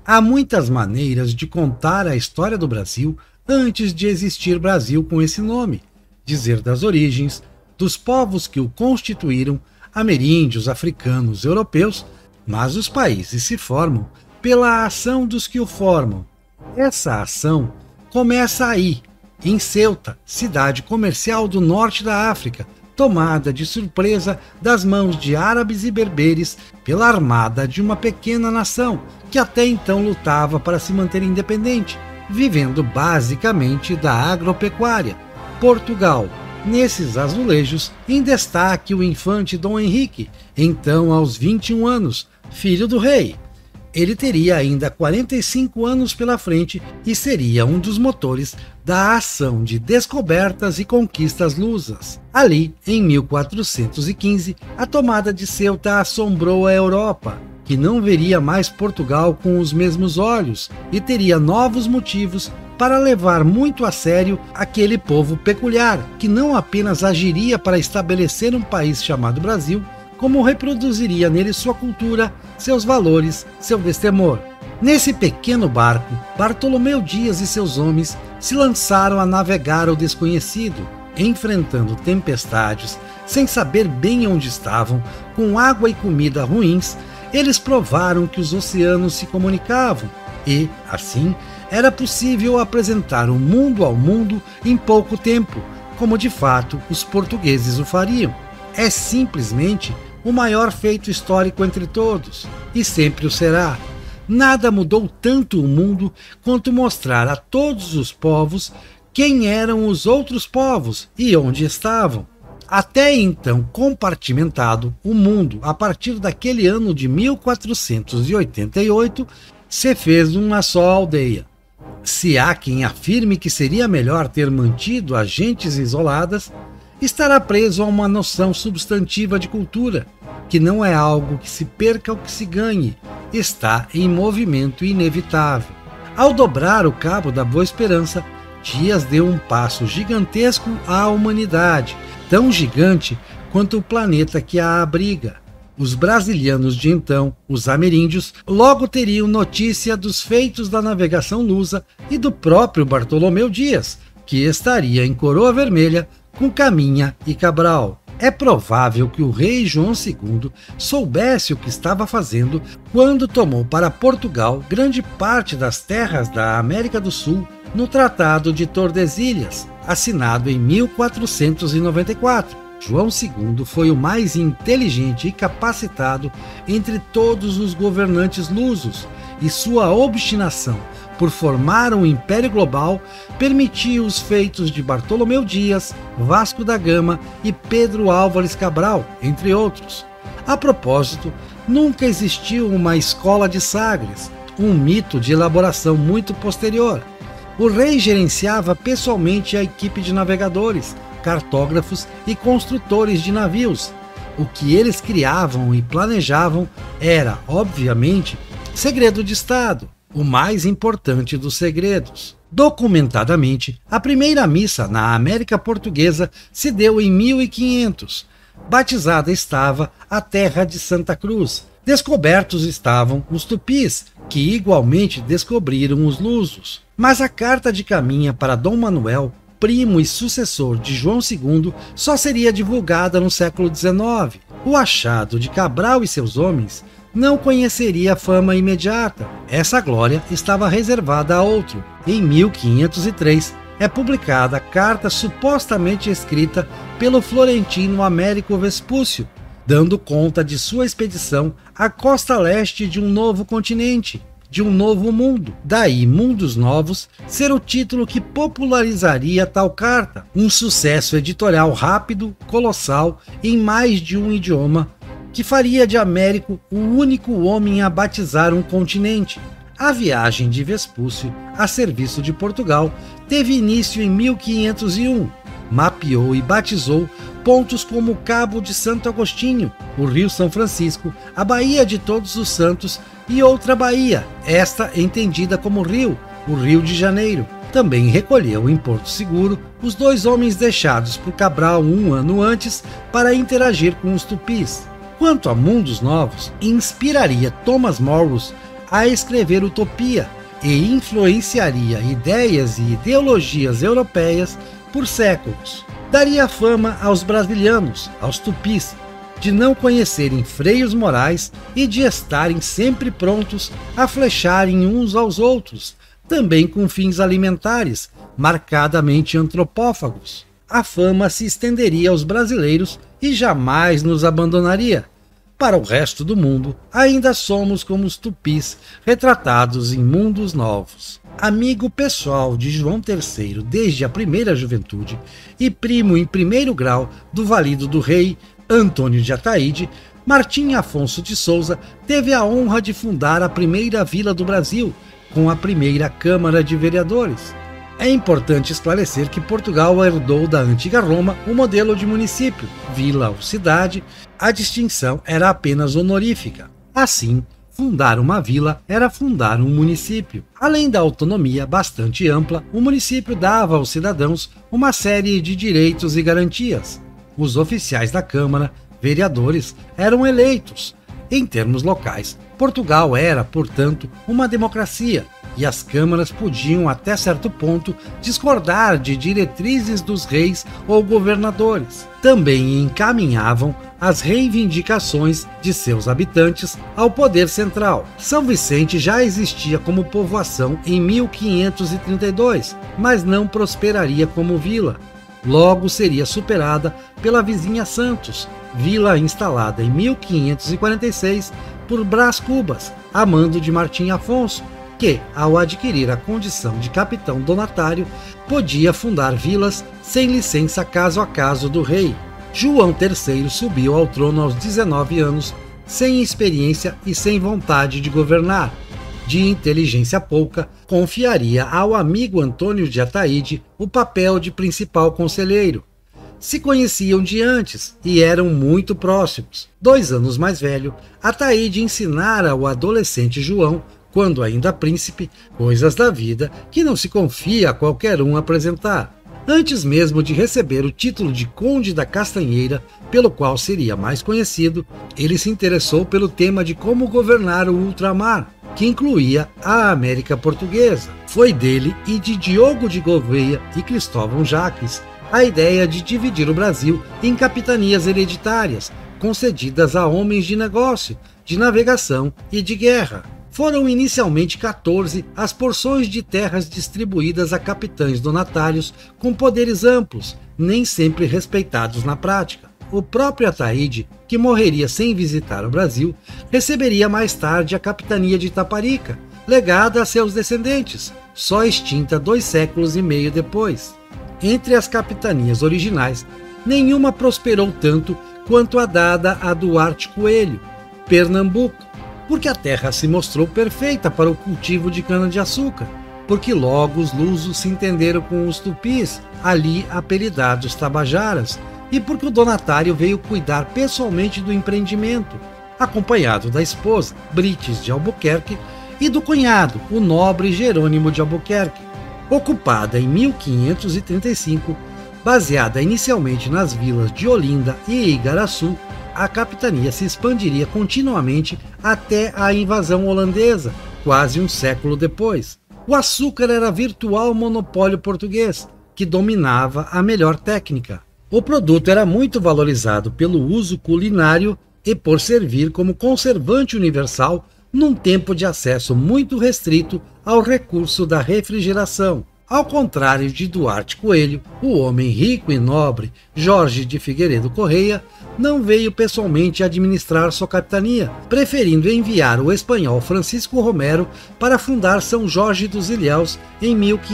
Há muitas maneiras de contar a história do Brasil antes de existir Brasil com esse nome, dizer das origens, dos povos que o constituíram, ameríndios, africanos, europeus, mas os países se formam pela ação dos que o formam. Essa ação começa aí, em Ceuta, cidade comercial do norte da África, tomada de surpresa das mãos de árabes e berberes pela armada de uma pequena nação que até então lutava para se manter independente, vivendo basicamente da agropecuária. Portugal. Nesses azulejos, em destaque o infante Dom Henrique, então aos 21 anos, filho do rei. Ele teria ainda 45 anos pela frente e seria um dos motores da ação de descobertas e conquistas lusas. Ali, em 1415, a tomada de Ceuta assombrou a Europa, que não veria mais Portugal com os mesmos olhos e teria novos motivos para levar muito a sério aquele povo peculiar, que não apenas agiria para estabelecer um país chamado Brasil, como reproduziria nele sua cultura, seus valores, seu destemor. Nesse pequeno barco, Bartolomeu Dias e seus homens se lançaram a navegar ao desconhecido, enfrentando tempestades, sem saber bem onde estavam, com água e comida ruins. Eles provaram que os oceanos se comunicavam e, assim, era possível apresentar o mundo ao mundo em pouco tempo, como de fato os portugueses o fariam. É simplesmente o maior feito histórico entre todos, e sempre o será. Nada mudou tanto o mundo quanto mostrar a todos os povos quem eram os outros povos e onde estavam. Até então compartimentado, o mundo, a partir daquele ano de 1488, se fez uma só aldeia. Se há quem afirme que seria melhor ter mantido as gentes isoladas, estará preso a uma noção substantiva de cultura, que não é algo que se perca ou que se ganhe, está em movimento inevitável. Ao dobrar o Cabo da Boa Esperança, Dias deu um passo gigantesco à humanidade, tão gigante quanto o planeta que a abriga. Os brasilianos de então, os ameríndios, logo teriam notícia dos feitos da navegação lusa e do próprio Bartolomeu Dias, que estaria em Coroa Vermelha com Caminha e Cabral. É provável que o rei João II soubesse o que estava fazendo quando tomou para Portugal grande parte das terras da América do Sul no Tratado de Tordesilhas, assinado em 1494. João II foi o mais inteligente e capacitado entre todos os governantes lusos, e sua obstinação por formar um império global permitiu os feitos de Bartolomeu Dias, Vasco da Gama e Pedro Álvares Cabral, entre outros. A propósito, nunca existiu uma escola de Sagres, um mito de elaboração muito posterior. O rei gerenciava pessoalmente a equipe de navegadores, cartógrafos e construtores de navios. O que eles criavam e planejavam era, obviamente, segredo de Estado, o mais importante dos segredos. Documentadamente, a primeira missa na América Portuguesa se deu em 1500. Batizada estava a terra de Santa Cruz. Descobertos estavam os tupis, que igualmente descobriram os lusos. Mas a carta de Caminha para Dom Manuel, primo e sucessor de João II, só seria divulgada no século XIX. O achado de Cabral e seus homens não conheceria fama imediata. Essa glória estava reservada a outro. Em 1503, é publicada a carta supostamente escrita pelo florentino Américo Vespúcio, dando conta de sua expedição à costa leste de um novo continente, de um novo mundo. Daí, Mundos Novos ser o título que popularizaria tal carta, um sucesso editorial rápido, colossal, em mais de um idioma, que faria de Américo o único homem a batizar um continente. A viagem de Vespúcio a serviço de Portugal teve início em 1501. Mapeou e batizou pontos como o Cabo de Santo Agostinho, o Rio São Francisco, a Baía de Todos os Santos e outra baía, esta entendida como Rio, o Rio de Janeiro. Também recolheu em Porto Seguro os dois homens deixados por Cabral um ano antes para interagir com os tupis. Quanto a Mundos Novos, inspiraria Thomas Morus a escrever utopia e influenciaria ideias e ideologias europeias por séculos. Daria fama aos brasilianos, aos tupis, de não conhecerem freios morais e de estarem sempre prontos a flecharem uns aos outros, também com fins alimentares, marcadamente antropófagos. A fama se estenderia aos brasileiros e jamais nos abandonaria. Para o resto do mundo, ainda somos como os tupis retratados em mundos novos. Amigo pessoal de João III desde a primeira juventude e primo em primeiro grau do valido do rei Antônio de Ataíde, Martim Afonso de Souza teve a honra de fundar a primeira vila do Brasil, com a primeira Câmara de Vereadores. É importante esclarecer que Portugal herdou da antiga Roma o modelo de município, vila ou cidade. A distinção era apenas honorífica. Assim, fundar uma vila era fundar um município. Além da autonomia bastante ampla, o município dava aos cidadãos uma série de direitos e garantias. Os oficiais da Câmara, vereadores, eram eleitos. Em termos locais, Portugal era, portanto, uma democracia, e as câmaras podiam, até certo ponto, discordar de diretrizes dos reis ou governadores. Também encaminhavam as reivindicações de seus habitantes ao poder central. São Vicente já existia como povoação em 1532, mas não prosperaria como vila. Logo seria superada pela vizinha Santos, vila instalada em 1546 por Brás Cubas, a mando de Martim Afonso, que, ao adquirir a condição de capitão donatário, podia fundar vilas sem licença caso a caso do rei. João III subiu ao trono aos 19 anos, sem experiência e sem vontade de governar. De inteligência pouca, confiaria ao amigo Antônio de Ataíde o papel de principal conselheiro. Se conheciam de antes e eram muito próximos. 2 anos mais velho, Ataíde ensinara ao adolescente João, quando ainda príncipe, coisas da vida que não se confia a qualquer um apresentar. Antes mesmo de receber o título de Conde da Castanheira, pelo qual seria mais conhecido, ele se interessou pelo tema de como governar o ultramar, que incluía a América Portuguesa. Foi dele e de Diogo de Gouveia e Cristóvão Jaques a ideia de dividir o Brasil em capitanias hereditárias, concedidas a homens de negócio, de navegação e de guerra. Foram inicialmente 14 as porções de terras distribuídas a capitães donatários com poderes amplos, nem sempre respeitados na prática. O próprio Ataíde, que morreria sem visitar o Brasil, receberia mais tarde a capitania de Itaparica, legada a seus descendentes, só extinta 2 séculos e meio depois. Entre as capitanias originais, nenhuma prosperou tanto quanto a dada a Duarte Coelho, Pernambuco, porque a terra se mostrou perfeita para o cultivo de cana-de-açúcar, porque logo os lusos se entenderam com os tupis, ali apelidados tabajaras, e porque o donatário veio cuidar pessoalmente do empreendimento, acompanhado da esposa, Brites de Albuquerque, e do cunhado, o nobre Jerônimo de Albuquerque. Ocupada em 1535, baseada inicialmente nas vilas de Olinda e Igaraçu, a capitania se expandiria continuamente até a invasão holandesa, quase um século depois. O açúcar era virtual monopólio português, que dominava a melhor técnica. O produto era muito valorizado pelo uso culinário e por servir como conservante universal num tempo de acesso muito restrito ao recurso da refrigeração. Ao contrário de Duarte Coelho, o homem rico e nobre Jorge de Figueiredo Correia não veio pessoalmente administrar sua capitania, preferindo enviar o espanhol Francisco Romero para fundar São Jorge dos Ilhéus em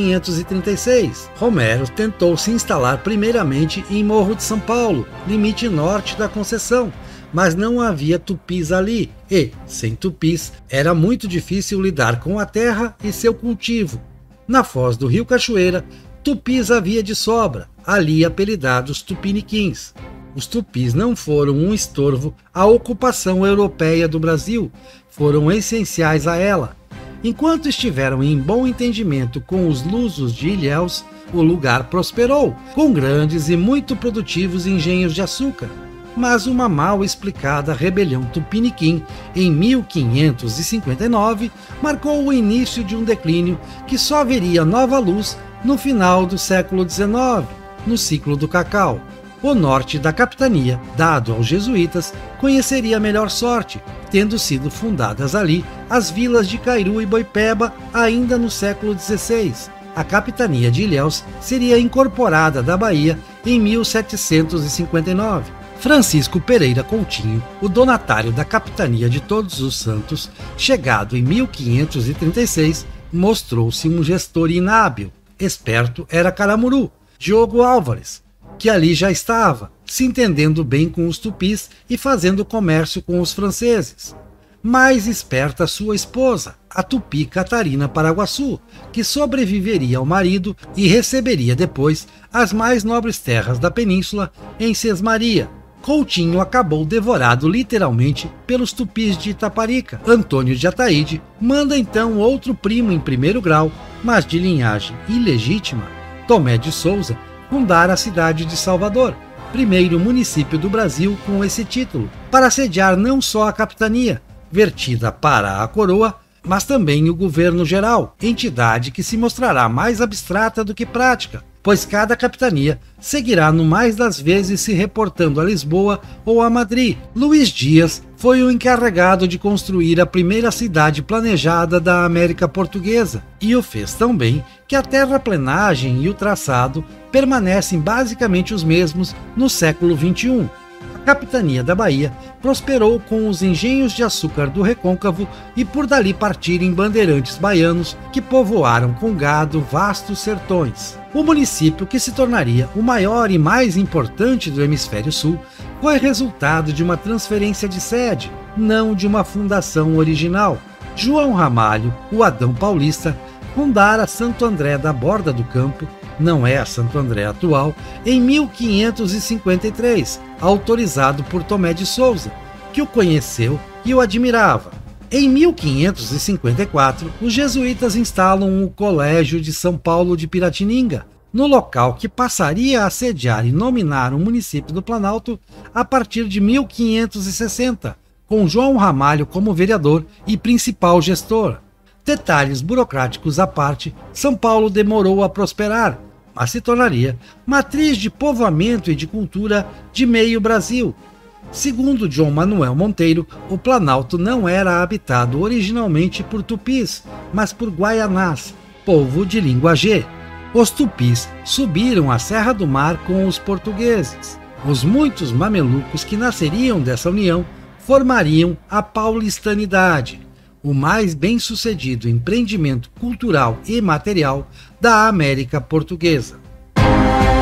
1536. Romero tentou se instalar primeiramente em Morro de São Paulo, limite norte da Conceição, mas não havia tupis ali e, sem tupis, era muito difícil lidar com a terra e seu cultivo. Na foz do rio Cachoeira, tupis havia de sobra, ali apelidados tupiniquins. Os tupis não foram um estorvo à ocupação europeia do Brasil, foram essenciais a ela. Enquanto estiveram em bom entendimento com os lusos de Ilhéus, o lugar prosperou, com grandes e muito produtivos engenhos de açúcar. mas uma mal explicada rebelião tupiniquim em 1559 marcou o início de um declínio que só veria nova luz no final do século XIX, no ciclo do cacau. O norte da capitania, dado aos jesuítas, conheceria melhor sorte, tendo sido fundadas ali as vilas de Cairu e Boipeba ainda no século XVI. A capitania de Ilhéus seria incorporada da Bahia em 1759. Francisco Pereira Coutinho, o donatário da capitania de Todos os Santos, chegado em 1536, mostrou-se um gestor inábil. Esperto era Caramuru, Diogo Álvares, que ali já estava, se entendendo bem com os tupis e fazendo comércio com os franceses. Mais esperta sua esposa, a tupi Catarina Paraguaçu, que sobreviveria ao marido e receberia depois as mais nobres terras da península em Sesmaria. Coutinho acabou devorado literalmente pelos tupis de Itaparica. Antônio de Ataíde manda então outro primo em primeiro grau, mas de linhagem ilegítima, Tomé de Souza, fundar a cidade de Salvador, primeiro município do Brasil com esse título, para sediar não só a capitania, vertida para a coroa, mas também o governo geral, entidade que se mostrará mais abstrata do que prática, pois cada capitania seguirá no mais das vezes se reportando a Lisboa ou a Madrid. Luís Dias foi o encarregado de construir a primeira cidade planejada da América Portuguesa, e o fez tão bem que a terraplenagem e o traçado permanecem basicamente os mesmos no século XXI. A capitania da Bahia prosperou com os engenhos de açúcar do Recôncavo e por dali partirem bandeirantes baianos que povoaram com gado vastos sertões. O município, que se tornaria o maior e mais importante do hemisfério sul, foi resultado de uma transferência de sede, não de uma fundação original. João Ramalho, o Adão Paulista, fundara Santo André da Borda do Campo, não é a Santo André atual, em 1553, autorizado por Tomé de Souza, que o conheceu e o admirava. Em 1554, os jesuítas instalam o Colégio de São Paulo de Piratininga, no local que passaria a sediar e nominar o município do Planalto a partir de 1560, com João Ramalho como vereador e principal gestor. Detalhes burocráticos à parte, São Paulo demorou a prosperar, mas se tornaria matriz de povoamento e de cultura de meio Brasil. Segundo João Manuel Monteiro, o Planalto não era habitado originalmente por tupis, mas por guaianás, povo de língua G. Os tupis subiram a Serra do Mar com os portugueses. Os muitos mamelucos que nasceriam dessa união formariam a paulistanidade, o mais bem-sucedido empreendimento cultural e material da América Portuguesa.